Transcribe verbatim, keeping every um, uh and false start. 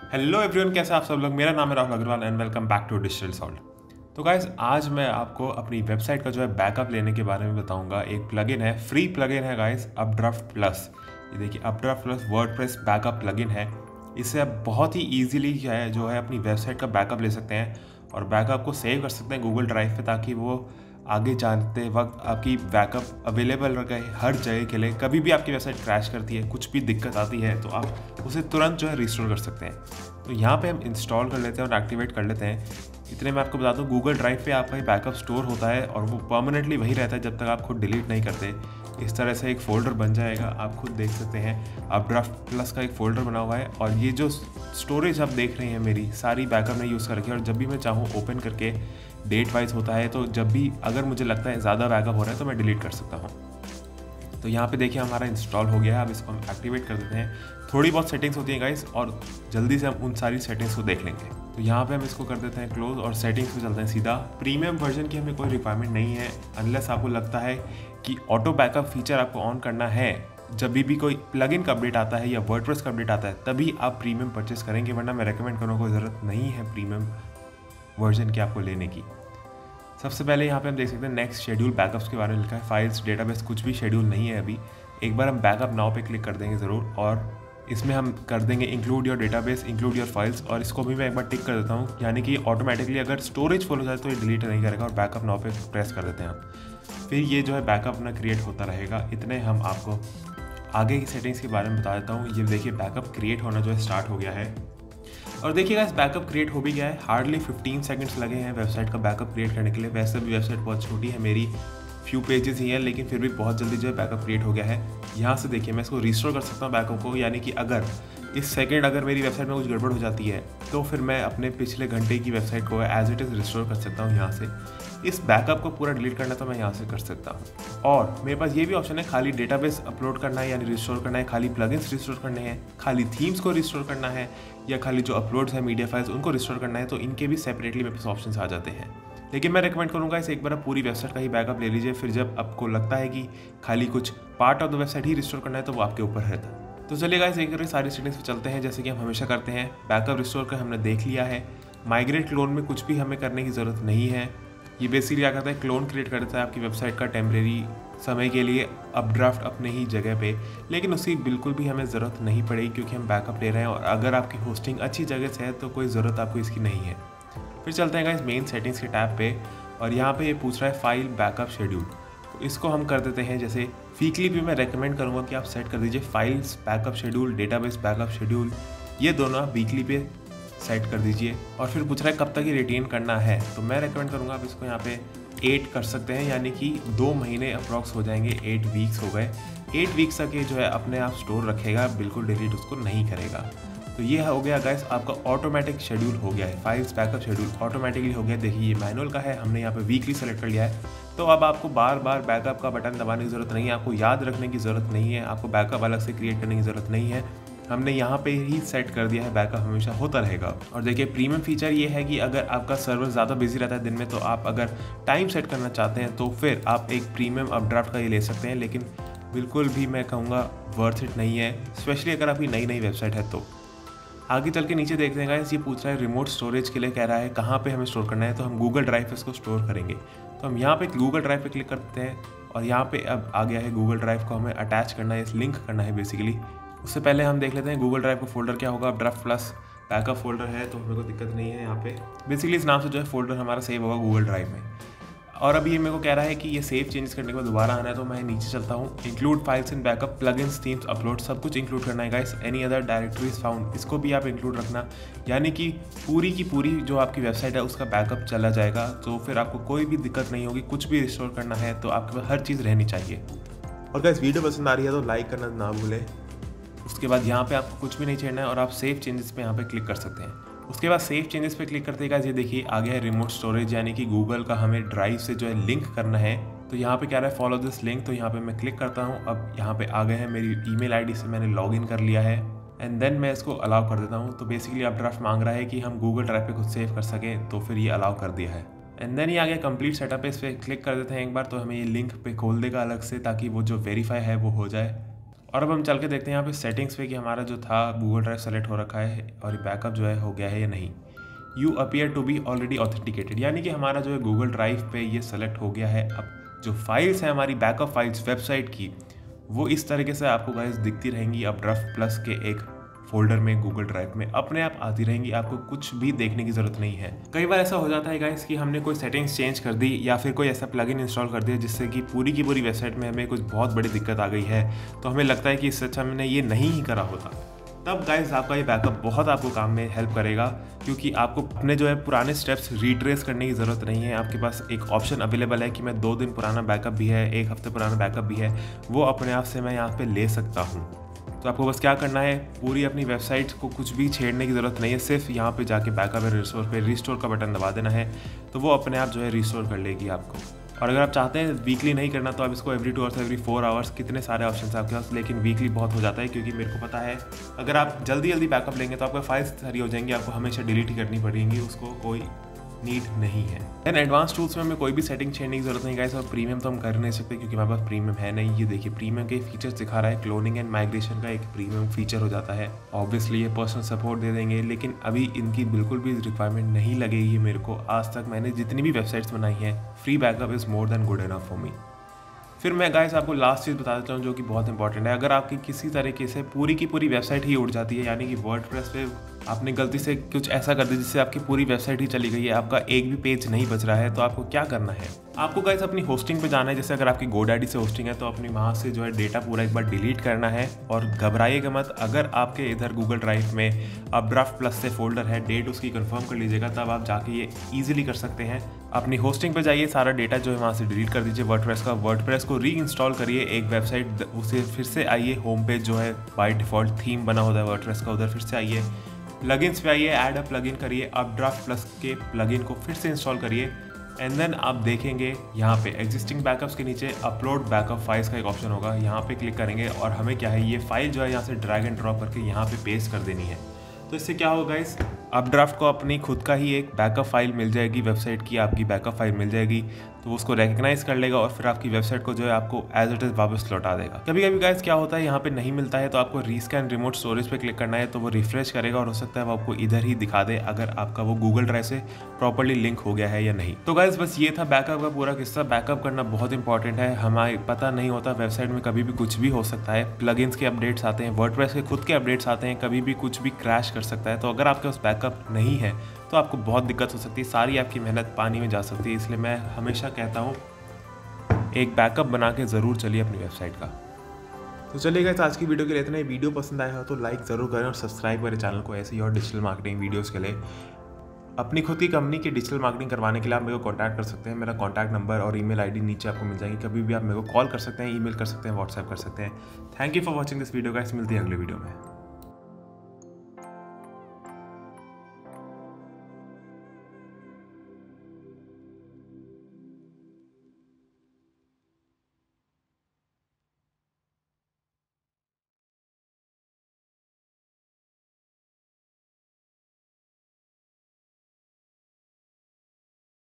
Hello everyone, कैसे आप सब लोग। मेरा नाम है Rahul Agarwal and welcome back to Digital Salt. तो गाइस, आज मैं आपको अपनी वेबसाइट का जो है बैकअप लेने के बारे में बताऊंगा। एक प्लगइन है, फ्री प्लगइन है गाइस, अपड्राफ्ट प्लस। ये देखिए, Updraft Plus WordPress backup plugin है। इससे आप बहुत ही ईजिली है जो है अपनी वेबसाइट का बैकअप ले सकते हैं और बैकअप को सेव कर सकते हैं गूगल ड्राइव पे, ताकि वो आगे जानते वक्त आपकी बैकअप अवेलेबल रहे हर जगह के लिए। कभी भी आपकी वेबसाइट क्रैश करती है, कुछ भी दिक्कत आती है, तो आप उसे तुरंत जो है रिस्टोर कर सकते हैं। तो यहाँ पे हम इंस्टॉल कर लेते हैं और एक्टिवेट कर लेते हैं। इतने में आपको बता दूँ, गूगल ड्राइव पे आपका बैकअप स्टोर होता है और वो परमानेंटली वही रहता है जब तक आप खुद डिलीट नहीं करते। इस तरह से एक फ़ोल्डर बन जाएगा, आप खुद देख सकते हैं। अपड्राफ्ट प्लस का एक फ़ोल्डर बना हुआ है और ये जो स्टोरेज आप देख रहे हैं मेरी सारी बैकअप में यूज़ कर रखी है। और जब भी मैं चाहूँ ओपन करके डेट वाइज होता है, तो जब भी अगर मुझे लगता है ज़्यादा बैकअप हो रहा है तो मैं डिलीट कर सकता हूँ। तो यहाँ पे देखिए हमारा इंस्टॉल हो गया है। अब इसको हम एक्टिवेट कर देते हैं। थोड़ी बहुत सेटिंग्स होती हैं गाइस और जल्दी से हम उन सारी सेटिंग्स को देख लेंगे। तो यहाँ पे हम इसको कर देते हैं क्लोज और सेटिंग्स पे चलते हैं सीधा। प्रीमियम वर्जन की हमें कोई रिक्वायरमेंट नहीं है, अनलेस आपको लगता है कि ऑटो बैकअप फीचर आपको ऑन करना है जब भी, भी कोई प्लगइन का अपडेट आता है या वर्डप्रेस का अपडेट आता है, तभी आप प्रीमियम परचेस करेंगे। वरना मैं रेकमेंड करूँगा, कोई ज़रूरत नहीं है प्रीमियम वर्जन की आपको लेने की। सबसे पहले यहाँ पे हम देख सकते हैं नेक्स्ट शेड्यूल बैकअप्स के बारे में लिखा है। फाइल्स, डेटाबेस कुछ भी शेड्यूल नहीं है अभी। एक बार हम बैकअप नाउ पे क्लिक कर देंगे ज़रूर और इसमें हम कर देंगे include your database, include your files. और इसको भी मैं एक बार टिक कर देता हूँ, यानी कि ऑटोमेटिकली अगर स्टोरेज फुल हो जाए तो ये डिलीट नहीं करेगा। और बैकअप नाउ पे प्रेस कर देते हैं हम, फिर ये जो है बैकअप अपना क्रिएट होता रहेगा। इतने हम आपको आगे की सेटिंग्स के बारे में बता देता हूँ। ये देखिए बैकअप क्रिएट होना जो है स्टार्ट हो गया है। और देखिए गाइस, बैकअप क्रिएट हो भी गया है। हार्डली फिफ्टीन सेकंड्स लगे हैं वेबसाइट का बैकअप क्रिएट करने के लिए। वैसे भी वेबसाइट बहुत छोटी है मेरी, फ्यू पेजेस ही हैं, लेकिन फिर भी बहुत जल्दी जो है बैकअप क्रिएट हो गया है। यहाँ से देखिए मैं इसको रिस्टोर कर सकता हूँ बैकअप को, यानी कि अगर इस सेकंड अगर मेरी वेबसाइट में कुछ गड़बड़ हो जाती है तो फिर मैं अपने पिछले घंटे की वेबसाइट को एज इट इज़ रिस्टोर कर सकता हूँ यहाँ से। इस बैकअप को पूरा डिलीट करना तो मैं यहाँ से कर सकता हूँ। और मेरे पास ये भी ऑप्शन है, खाली डेटाबेस अपलोड करना है यानी रिस्टोर करना है, खाली प्लगइन्स रिस्टोर करने हैं, खाली थीम्स को रिस्टोर करना है, या खाली जो अपलोड्स है मीडिया फाइल्स उनको रिस्टोर करना है। तो इनके भी सेपरेटली मेरे पास ऑप्शन आ जाते हैं। लेकिन मैं रिकमेंड करूँगा इसे एक बार आप पूरी वेबसाइट का ही बैकअप ले लीजिए। फिर जब आपको लगता है कि खाली कुछ पार्ट ऑफ द वेबसाइट ही रिस्टोर करना है तो वो आपके ऊपर रहता है। तो चलिए गाइस, एक बार सारी सेटिंग्स पे चलते हैं जैसे कि हम हमेशा करते हैं। बैकअप रिस्टोर का हमने देख लिया है। माइग्रेट क्लोन में कुछ भी हमें करने की ज़रूरत नहीं है। ये बेसिकली क्या करता है, क्लोन क्रिएट कर देता है आपकी वेबसाइट का टेम्परेरी समय के लिए अपड्राफ्ट अपने ही जगह पे। लेकिन उसकी बिल्कुल भी हमें ज़रूरत नहीं पड़ेगी क्योंकि हम बैकअप ले रहे हैं और अगर आपकी होस्टिंग अच्छी जगह से है तो कोई ज़रूरत आपको इसकी नहीं है। फिर चलते हैं गाइस मेन सेटिंग्स के टैब पे और यहाँ पे ये पूछ रहा है फाइल बैकअप शेड्यूल। तो इसको हम कर देते हैं, जैसे वीकली भी मैं रेकमेंड करूँगा कि आप सेट कर दीजिए files backup schedule, database backup schedule, ये दोनों आप वीकली पे सेट कर दीजिए। और फिर पूछ रहा है कब तक ये रिटेन करना है, तो मैं रेकमेंड करूँगा आप इसको यहाँ पे एट कर सकते हैं, यानी कि दो महीने अप्रॉक्स हो जाएंगे, एट वीक्स हो गए। एट वीक्स तक ये जो है अपने आप स्टोर रखेगा, बिल्कुल डिलीट उसको नहीं करेगा। तो ये हो गया गाइस आपका ऑटोमेटिक शेड्यूल हो गया है, फाइल्स बैकअप शेड्यूल ऑटोमेटिकली हो गया। देखिए ये मैनुअल का है, हमने यहाँ पे वीकली सेलेक्ट कर लिया है। तो अब आपको बार बार बैकअप का बटन दबाने की ज़रूरत नहीं है, आपको याद रखने की ज़रूरत नहीं है, आपको बैकअप अलग से क्रिएट करने की ज़रूरत नहीं है। हमने यहाँ पे ही सेट कर दिया है, बैकअप हमेशा होता रहेगा। और देखिए प्रीमियम फीचर ये है कि अगर आपका सर्वर ज़्यादा बिजी रहता है दिन में, तो आप अगर टाइम सेट करना चाहते हैं तो फिर आप एक प्रीमियम अपड्राफ्ट का ये ले सकते हैं। लेकिन बिल्कुल भी मैं कहूँगा वर्थ इट नहीं है, स्पेशली अगर आपकी नई नई वेबसाइट है तो। आगे चल के नीचे देखते हैं गाइस, ये पूछ रहा है रिमोट स्टोरेज के लिए, कह रहा है कहाँ पे हमें स्टोर करना है। तो हम गूगल ड्राइव पे इसको स्टोर करेंगे। तो हम यहाँ पे गूगल ड्राइव पे क्लिक करते हैं और यहाँ पे अब आ गया है गूगल ड्राइव को हमें अटैच करना है, इस लिंक करना है बेसिकली। उससे पहले हम देख लेते हैं गूगल ड्राइव का फोल्डर क्या होगा। अपड्राफ्ट प्लस बैकअप फोल्डर है तो हमें कोई दिक्कत नहीं है। यहाँ पे बेसिकली इस नाम से जो है फोल्डर हमारा सेव होगा गूगल ड्राइव में। और अभी ये मेरे को कह रहा है कि ये सेव चेंज करने के बाद दोबारा आना है, तो मैं नीचे चलता हूँ। Include files in backup, plugins, themes, upload, सब कुछ इंक्लूड करना है guys. Any other directories found, इसको भी आप इंक्लूड रखना, यानी कि पूरी की पूरी जो आपकी वेबसाइट है उसका बैकअप चला जाएगा। तो फिर आपको कोई भी दिक्कत नहीं होगी, कुछ भी रिस्टोर करना है तो आपके पास हर चीज़ रहनी चाहिए। और गाइस वीडियो पसंद आ रही है तो लाइक करना ना भूलें। उसके बाद यहाँ पे आपको कुछ भी नहीं छेड़ना है और आप सेव चेंजेस पे यहाँ पे क्लिक कर सकते हैं। उसके बाद सेव चेंजेस पे क्लिक करते हैं, ये देखिए आ गया है रिमोट स्टोरेज, यानी कि गूगल का हमें ड्राइव से जो है लिंक करना है। तो यहाँ पे क्या रहा है फॉलो दिस लिंक, तो यहाँ पे मैं क्लिक करता हूँ। अब यहाँ पे आ गए हैं, मेरी ईमेल आईडी से मैंने लॉगिन कर लिया है एंड देन मैं इसको अलाउ कर देता हूँ। तो बेसिकली अपड्राफ्ट मांग रहा है कि हम गूगल ड्राइव पे खुद सेव कर सकें, तो फिर ये अलाउ कर दिया है। एंड देन ये आ गया कंप्लीट सेटअप है, इस पर क्लिक कर देते हैं एक बार, तो हमें ये लिंक पे खोल देगा अलग से, ताकि वो जो वेरीफाई है वो हो जाए। और अब हम चल के देखते हैं यहाँ पे सेटिंग्स पे कि हमारा जो था गूगल ड्राइव सेलेक्ट हो रखा है और बैकअप जो है हो गया है या नहीं। You appear to be already authenticated, यानी कि हमारा जो है गूगल ड्राइव पे ये सेलेक्ट हो गया है। अब जो फाइल्स हैं हमारी बैकअप फाइल्स वेबसाइट की, वो इस तरीके से आपको गाइस दिखती रहेंगी अपड्राफ्ट प्लस के एक फोल्डर में गूगल ड्राइव में अपने आप आती रहेंगी, आपको कुछ भी देखने की ज़रूरत नहीं है। कई बार ऐसा हो जाता है गाइस कि हमने कोई सेटिंग्स चेंज कर दी या फिर कोई ऐसा प्लगइन इंस्टॉल कर दिया जिससे कि पूरी की पूरी वेबसाइट में हमें कुछ बहुत बड़ी दिक्कत आ गई है, तो हमें लगता है कि इससे अच्छा हमने ये नहीं ही करा होता। तब गाइस आपका ये बैकअप बहुत आपको काम में हेल्प करेगा, क्योंकि आपको अपने जो है पुराने स्टेप्स रिट्रेस करने की ज़रूरत नहीं है। आपके पास एक ऑप्शन अवेलेबल है कि मैं दो दिन पुराना बैकअप भी है, एक हफ्ते पुराना बैकअप भी है, वो अपने आप से मैं यहाँ पे ले सकता हूँ। तो आपको बस क्या करना है, पूरी अपनी वेबसाइट को कुछ भी छेड़ने की ज़रूरत नहीं है, सिर्फ यहाँ पे जाके बैकअप एंड रिस्टोर पे रिस्टोर का बटन दबा देना है, तो वो अपने आप जो है रिस्टोर कर लेगी आपको। और अगर आप चाहते हैं वीकली नहीं करना तो आप इसको every two hours every four hours, कितने सारे ऑप्शन है आपके पास, लेकिन वीकली बहुत हो जाता है, क्योंकि मेरे को पता है अगर आप जल्दी जल्दी बैकअप लेंगे तो आपका फाइल्स सारी हो जाएंगी, आपको हमेशा डिलीट करनी पड़ेंगी, उसको कोई नीड नहीं है। एंड एडवांस टूल्स में हमें कोई भी सेटिंग छेड़ने की जरूरत नहीं गाइस, और प्रीमियम तो हम कर नहीं सकते क्योंकि हमारे पास प्रीमियम है नहीं। ये देखिए प्रीमियम के फीचर्स दिखा रहा है, क्लोनिंग एंड माइग्रेशन का एक प्रीमियम फीचर हो जाता है। ऑब्वियसली ये पर्सनल सपोर्ट दे देंगे, लेकिन अभी इनकी बिल्कुल भी रिक्वायरमेंट नहीं लगेगी मेरे को। आज तक मैंने जितनी भी वेबसाइट्स बनाई हैं, free backup is more than good enough for me. फिर मैं गाइस आपको लास्ट चीज़ बता देता हूँ जो कि बहुत इंपॉर्टेंट है। अगर आपकी किसी तरीके से पूरी की पूरी वेबसाइट ही उड़ जाती है, यानी कि वर्डप्रेस पे आपने गलती से कुछ ऐसा कर दिया जिससे आपकी पूरी वेबसाइट ही चली गई है, आपका एक भी पेज नहीं बच रहा है, तो आपको क्या करना है, आपको गाइस अपनी होस्टिंग पे जाना है। जैसे अगर आपकी गोडैडी से होस्टिंग है तो अपनी वहाँ से जो है डेटा पूरा एक बार डिलीट करना है। और घबराइएगा मत, अगर आपके इधर गूगल ड्राइव में अपड्राफ्ट प्लस से फोल्डर है, डेट उसकी कंफर्म कर लीजिएगा, तब आप जाके ये ईजिली कर सकते हैं। अपनी होस्टिंग पे जाइए, सारा डेटा जो है वहाँ से डिलीट कर दीजिए वर्डप्रेस का, वर्डप्रेस को री इंस्टॉल करिए एक वेबसाइट, उसे फिर से आइए होम पेज जो है बाय डिफ़ॉल्ट थीम बना होता है वर्डप्रेस का, उधर फिर से आइए, प्लगइन्स पे आइए, ऐड अ प्लगइन करिए, अपड्राफ्ट प्लस के प्लगइन को फिर से इंस्टॉल करिए। एंड देन आप देखेंगे यहाँ पे एग्जिस्टिंग बैकअप्स के नीचे अपलोड बैकअप फाइल्स का एक ऑप्शन होगा, यहाँ पे क्लिक करेंगे और हमें क्या है, ये फाइल जो है यहाँ से ड्रैग एंड ड्रॉप करके यहाँ पे पेस्ट कर देनी है। तो इससे क्या होगा गाइस, अपड्राफ्ट को अपनी खुद का ही एक बैकअप फाइल मिल जाएगी, वेबसाइट की आपकी बैकअप फाइल मिल जाएगी, तो उसको रिकग्नाइज कर लेगा और फिर आपकी वेबसाइट को जो है आपको एज इट इज़ वापस लौटा देगा। कभी कभी गाइस क्या होता है, यहाँ पे नहीं मिलता है तो आपको रीस्कैन रिमोट स्टोरेज पे क्लिक करना है, तो वो रिफ्रेश करेगा और हो सकता है वो आपको इधर ही दिखा दे अगर आपका वो गूगल ड्राइव से प्रॉपर्ली लिंक हो गया है या नहीं। तो गाइस बस ये था बैकअप का पूरा किस्सा। बैकअप करना बहुत इंपॉर्टेंट है, हमारे पता नहीं होता वेबसाइट में कभी भी कुछ भी हो सकता है, प्लगइन्स के अपडेट्स आते हैं, वर्डप्रेस के खुद के अपडेट्स आते हैं, कभी भी कुछ भी क्रैश कर सकता है। तो अगर आपके पास बैकअप नहीं है तो आपको बहुत दिक्कत हो सकती है, सारी आपकी मेहनत पानी में जा सकती है। इसलिए मैं हमेशा कहता हूँ एक बैकअप बना के ज़रूर चलिए अपनी वेबसाइट का। तो चलिए गाइस आज की वीडियो के लिए इतना ही। वीडियो पसंद आया हो तो लाइक ज़रूर करें और सब्सक्राइब करें चैनल को ऐसे ही और डिजिटल मार्केटिंग वीडियोस के लिए। अपनी खुद की कंपनी की डिजिटल मार्केटिंग करवाने के लिए आप मेरे को कॉन्टैक्ट कर सकते हैं। मेरा कॉन्टैक्ट नंबर और ईमेल आईडी नीचे आपको मिल जाएंगे, कभी भी आप मेरे को कॉल कर सकते हैं, ईमेल कर सकते हैं, व्हाट्सएप कर सकते हैं। Thank you for watching this video guys, मिलती है अगले वीडियो में।